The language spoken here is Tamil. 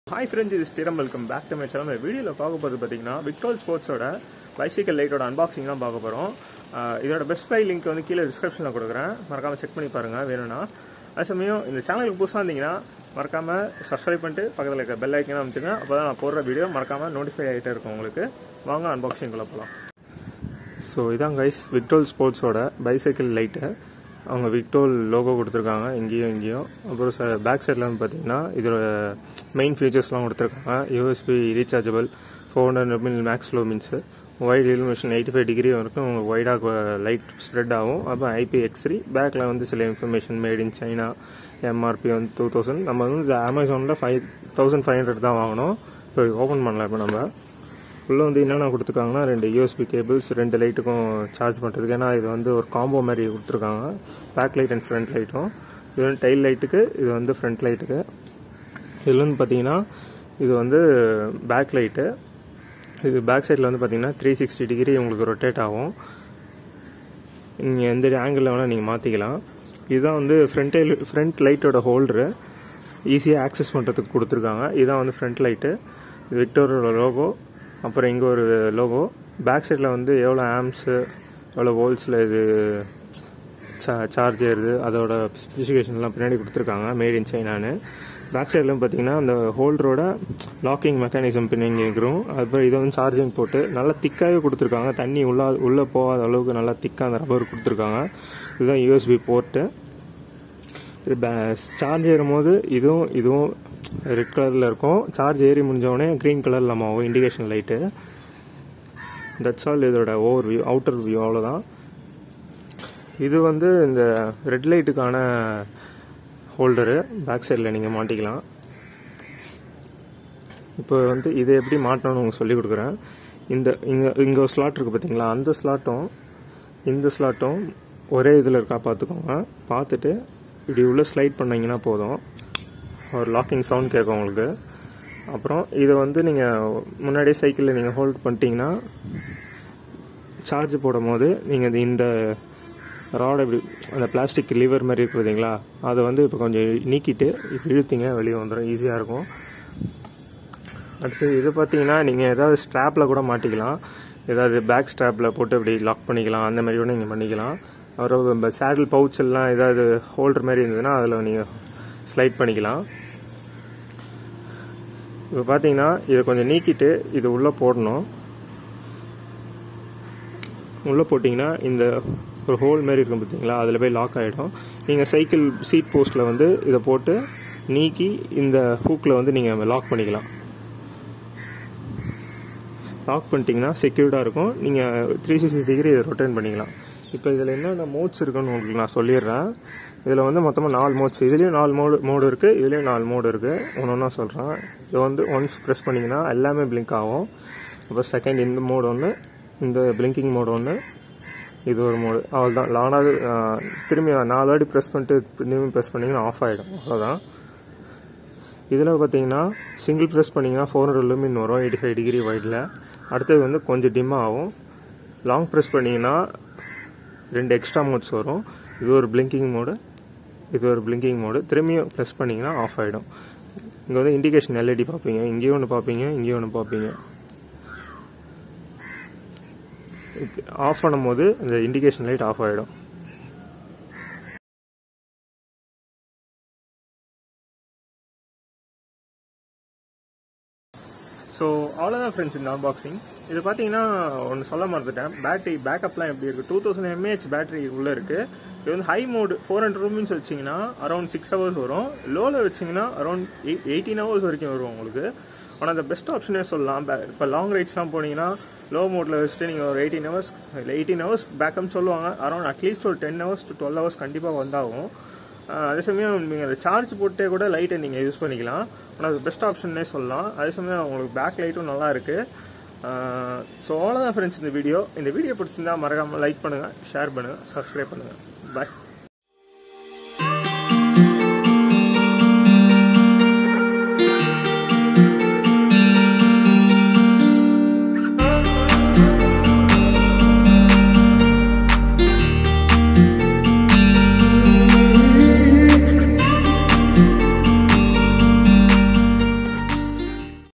Hi friends, this is Tiram. Welcome back to my channel. இந்த வீடியோவில் பார்க்க போகிறது பார்த்தீங்கன்னா விக்டோல் ஸ்போர்ட்ஸோட பைசைக்கிள் லைட்டோட அன்பாக்சிங் தான் பார்க்க போகிறோம். இதோட பெஸ்ட் பை லிங்க் வந்து கீழே டிஸ்கிரிப்ஷனில் கொடுக்குறேன், மறக்காமல் செக் பண்ணி பாருங்கள் வேணும்னா. அது சமயம் இந்த சேனலுக்கு புதுசாக இருந்தீங்கன்னா மறக்காமல் சப்ஸ்கிரைப் பண்ணிட்டு பக்கத்தில் இருக்க பெல் ஐக்கனை அமைச்சுங்க. அப்போ தான் நான் போடுற வீடியோ மறக்காமல் நோட்டிஃபை ஆகிட்டே இருக்கும் உங்களுக்கு. வாங்க அன்பாக்சிங்குள்ளே போகலாம். ஸோ இதான் கைஸ் விக்டோல் ஸ்போர்ட்ஸோட பைசைக்கிள் லைட்டு. அவங்க விக்டோல் லோகோ கொடுத்துருக்காங்க இங்கேயும். அப்புறம் பேக் சைடில் வந்து பார்த்தீங்கன்னா இதோட மெயின் ஃபீச்சர்ஸ்லாம் கொடுத்துருக்காங்க. USB rechargeable, 400 ml max low means, wide illumination 85 degree வரைக்கும் உங்களுக்கு வைடாக லைட் ஸ்ப்ரெட் ஆகும். அப்புறம் IPX3. பேக்கில் வந்து சில information made in China, MRP வந்து 2000. நம்ம வந்து அமேசானில் 5500 தான் வாங்கினோம். இப்போ ஓப்பன் பண்ணலாம். இப்போ நம்ம உள்ளே வந்து என்னென்ன கொடுத்துருக்காங்கன்னா 2 USB கேபிள்ஸ், 2 லைட்டுக்கும் சார்ஜ் பண்ணுறதுக்கு. ஏன்னா இது வந்து ஒரு காம்போ மாதிரி கொடுத்துருக்காங்க. பேக் லைட் அண்ட் ஃப்ரண்ட் லைட்டும். இது வந்து டைல் லைட்டுக்கு, இது வந்து ஃப்ரண்ட் லைட்டுக்கு. இதில் வந்து பார்த்தீங்கன்னா இது வந்து பேக் லைட்டு. இது பேக் சைடில் வந்து பார்த்தீங்கன்னா 360 டிகிரி உங்களுக்கு ரொட்டேட் ஆகும். நீங்கள் எந்த ஆங்கிளில் வேணால் நீங்கள் மாற்றிக்கலாம். இதுதான் வந்து ஃப்ரண்ட் லைட்டோட ஹோல்டரு, ஈஸியாக ஆக்சஸ் பண்ணுறதுக்கு கொடுத்துருக்காங்க. இதுதான் வந்து ஃப்ரண்ட் லைட்டு. இது விக்டோரோட லோகோ. அப்புறம் இங்கே ஒரு லோகோ. பேக் சைடில் வந்து எவ்வளோ ஆம்ஸு, எவ்வளோ வோல்ட்ஸில் இது சார்ஜ் ஏறுது, அதோட ஸ்பெசிஃபிகேஷன்லாம் பின்னாடி கொடுத்துருக்காங்க, மேட் இன் சைனான்னு. பேக் சைடில் பார்த்தீங்கன்னா அந்த ஹோல்டரோட லாக்கிங் மெக்கானிசம் பின்னாடி இருக்கிறோம். அதுக்கப்புறம் இதை வந்து சார்ஜிங் போட்டு நல்லா திக்காகவே கொடுத்துருக்காங்க. தண்ணி உள்ளே போகாத அளவுக்கு நல்லா திக்காக அந்த ரப்பர் கொடுத்துருக்காங்க. இதுதான் USB போர்ட்டு. சார்ஜ் ஏறும் போது இதுவும் ரெட் கலரில் இருக்கும். சார்ஜ் ஏறி முடிஞ்சவொடனே க்ரீன் கலரில் நம்ம ஆகும் இண்டிகேஷன் லைட்டு. That's all. இதோட ஓவர் வியூ, அவுட்டர் வியூ அவ்வளோதான். இது வந்து இந்த ரெட் லைட்டுக்கான ஹோல்டரு. பேக் சைடில் நீங்கள் மாட்டிக்கலாம். இப்போ வந்து இதை எப்படி மாட்டணும்னு உங்களுக்கு சொல்லிக் கொடுக்குறேன். இங்கே ஒரு ஸ்லாட் இருக்குது பார்த்தீங்களா, அந்த ஸ்லாட்டும் இந்த ஸ்லாட்டும் ஒரே இதில் இருக்கா பார்த்துக்கோங்க. பார்த்துட்டு இப்படி உள்ள ஸ்லைட் பண்ணிங்கன்னா போதும், ஒரு லாக்கிங் சவுண்ட் கேட்கும் உங்களுக்கு. அப்புறம் இதை வந்து நீங்கள் முன்னாடியே சைக்கிளில் நீங்கள் ஹோல்ட் பண்ணிட்டீங்கன்னா சார்ஜ் போடும் போது நீங்கள் இந்த ராட் இப்படி அந்த பிளாஸ்டிக் லிவர் மாதிரி இருக்கு பார்த்தீங்களா, அதை வந்து இப்போ கொஞ்சம் நீக்கிட்டு இப்போ இழுத்தீங்க வெளியே வந்துடும், ஈஸியாக இருக்கும். அடுத்து இது பார்த்தீங்கன்னா நீங்கள் ஏதாவது ஸ்ட்ராப்பில் கூட மாட்டிக்கலாம். ஏதாவது பேக் ஸ்ட்ராப்பில் போட்டு இப்படி லாக் பண்ணிக்கலாம், அந்த மாதிரி கூட நீங்கள் பண்ணிக்கலாம். அப்புறம் சேடில் பவுச் எல்லாம் ஏதாவது ஹோல்டர் மாதிரி இருந்ததுன்னா அதில் நீங்கள் ஸ்லைட் பண்ணிக்கலாம். இப்போ பார்த்தீங்கன்னா இதை கொஞ்சம் நீக்கிட்டு இது உள்ளே போடணும். உள்ளே போட்டிங்கன்னா இந்த ஒரு ஹோல் மாதிரி இருக்கும் பார்த்தீங்களா, அதில் போய் லாக் ஆகிடும். நீங்கள் சைக்கிள் சீட் போஸ்ட்டில் வந்து இதை போட்டு நீக்கி இந்த ஹூக்கில் வந்து நீங்கள் லாக் பண்ணிக்கலாம். லாக் பண்ணிட்டீங்கன்னா செக்யூர்டாக இருக்கும். நீங்கள் 360 டிகிரி இதை ரொட்டேட் பண்ணிக்கலாம். இப்போ இதில் என்னென்ன மோட்ஸ் இருக்குன்னு உங்களுக்கு நான் சொல்லிடுறேன். இதில் வந்து மொத்தமாக 4 மோட்ஸ். இதுலேயும் 4 மோடு இருக்குது, இதுலேயும் 4 மோடு இருக்குது. ஒன்று சொல்கிறேன். இது வந்து ஒன்ஸ் ப்ரெஸ் பண்ணிங்கன்னா எல்லாமே பிளிங்க் ஆகும். அப்புறம் செகண்ட் இந்த மோடு ஒன்று, இந்த பிளிங்கிங் மோடு ஒன்று, இது ஒரு மோடு. அவ்வளோதான். நானாவது திரும்பி 4 வாட்டி ப்ரெஸ் பண்ணிட்டு திரும்பி ப்ரெஸ் பண்ணிங்கன்னா ஆஃப் ஆகிடும், அவ்வளோதான். இதில் பார்த்தீங்கன்னா சிங்கிள் ப்ரெஸ் பண்ணிங்கன்னா 400 lumen வரும் 85 டிகிரி வைடில். அடுத்தது வந்து கொஞ்சம் டிம்மாக ஆகும். லாங் ப்ரெஸ் பண்ணிங்கன்னா 2 எக்ஸ்ட்ரா மோட்ஸ் வரும். இது ஒரு பிளிங்கிங் மோடு, இது ஒரு பிளிங்கிங் மோடு. திரும்பியும் ப்ரெஸ் பண்ணிங்கன்னா ஆஃப் ஆகிடும். இங்கே வந்து இண்டிகேஷன் LED பார்ப்பீங்க, இங்கேயும் ஒன்று பார்ப்பீங்க, இங்கேயும் ஒன்று பார்ப்பீங்க. ஆஃப் பண்ணும்போது இந்த இண்டிகேஷன் லைட் ஆஃப் ஆகிடும். ஸோ அவ்வளோதான் ஃப்ரெண்ட்ஸ் இந்த அன்பாக்சிங். இது பார்த்தீங்கன்னா ஒன்று சொல்ல மறந்துட்டேன், பேட்டரி பேக்கப்லாம் எப்படி இருக்குது. 2000 mAh பேட்டரி உள்ளே இருக்குது. இது வந்து ஹை மோடு 400 lumens வச்சிங்கன்னா அரௌண்ட் 6 hours வரும். லோவில் வச்சிங்கன்னா அரௌண்ட் 18 hours வரைக்கும் வரும் உங்களுக்கு. ஆனால் அந்த பெஸ்ட் ஆப்ஷனே சொல்லலாம். இப்போ லாங் ரைட்ஸ்லாம் போனீங்கன்னா லோ மோடில் வச்சுட்டு நீங்கள் ஒரு 18 hours பேக்கப் சொல்லுவாங்க. அரௌண்ட் அட்லீஸ்ட் ஒரு 10 hours to 12 hours கண்டிப்பாக வந்தாகும். அதே சமயம் நீங்கள் அதை சார்ஜ் போட்டே கூட லைட்டை நீங்கள் யூஸ் பண்ணிக்கலாம். ஆனால் அது பெஸ்ட் ஆப்ஷன்னே சொல்லலாம். அதே சமயம் உங்களுக்கு பேக் லைட்டும் நல்லா இருக்குது. ஸோ அவ்வளோதான் ஃப்ரெண்ட்ஸ் இந்த வீடியோ பிடிச்சிருந்தா மறக்காமல் லைக் பண்ணுங்கள், ஷேர் பண்ணுங்கள், சப்ஸ்கிரைப் பண்ணுங்கள். பாய்.